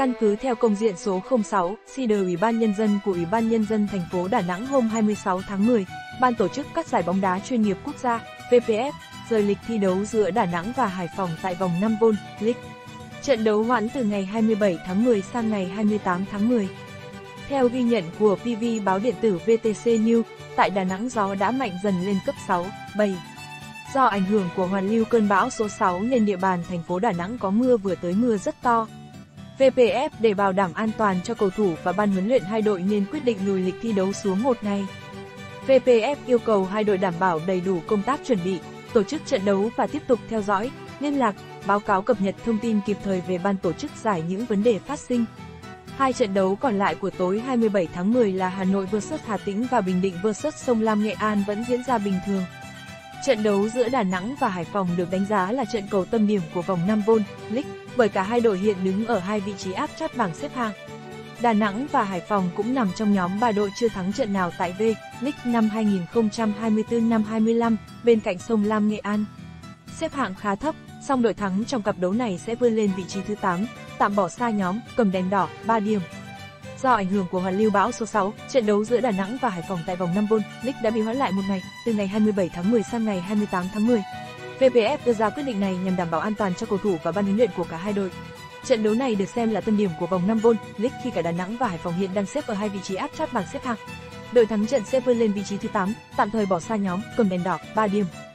Căn cứ theo công điện số 06, CDR Ủy ban Nhân dân của Ủy ban Nhân dân thành phố Đà Nẵng hôm 26 tháng 10, Ban tổ chức các giải bóng đá chuyên nghiệp quốc gia, VPF, rời lịch thi đấu giữa Đà Nẵng và Hải Phòng tại vòng 5 V League. Trận đấu hoãn từ ngày 27 tháng 10 sang ngày 28 tháng 10. Theo ghi nhận của PV báo điện tử VTC News, tại Đà Nẵng gió đã mạnh dần lên cấp 6, 7. Do ảnh hưởng của hoàn lưu cơn bão số 6 nên địa bàn thành phố Đà Nẵng có mưa vừa tới mưa rất to. VPF để bảo đảm an toàn cho cầu thủ và ban huấn luyện hai đội nên quyết định lùi lịch thi đấu xuống một ngày. VPF yêu cầu hai đội đảm bảo đầy đủ công tác chuẩn bị, tổ chức trận đấu và tiếp tục theo dõi, liên lạc, báo cáo cập nhật thông tin kịp thời về ban tổ chức giải những vấn đề phát sinh. Hai trận đấu còn lại của tối 27 tháng 10 là Hà Nội vs Hà Tĩnh và Bình Định vs Sông Lam Nghệ An vẫn diễn ra bình thường. Trận đấu giữa Đà Nẵng và Hải Phòng được đánh giá là trận cầu tâm điểm của vòng 5 V League, bởi cả hai đội hiện đứng ở hai vị trí áp chót bảng xếp hạng. Đà Nẵng và Hải Phòng cũng nằm trong nhóm 3 đội chưa thắng trận nào tại V-League năm 2024-25, bên cạnh Sông Lam Nghệ An. Xếp hạng khá thấp, song đội thắng trong cặp đấu này sẽ vươn lên vị trí thứ 8, tạm bỏ xa nhóm cầm đèn đỏ 3 điểm. Do ảnh hưởng của hoàn lưu bão số 6, trận đấu giữa Đà Nẵng và Hải Phòng tại vòng 5 V League đã bị hoãn lại một ngày, từ ngày 27 tháng 10 sang ngày 28 tháng 10. VPF đưa ra quyết định này nhằm đảm bảo an toàn cho cầu thủ và ban huấn luyện của cả hai đội. Trận đấu này được xem là tâm điểm của vòng 5 V League khi cả Đà Nẵng và Hải Phòng hiện đang xếp ở hai vị trí áp chót bảng xếp hạng. Đội thắng trận sẽ vươn lên vị trí thứ 8, tạm thời bỏ xa nhóm cầm đèn đỏ 3 điểm.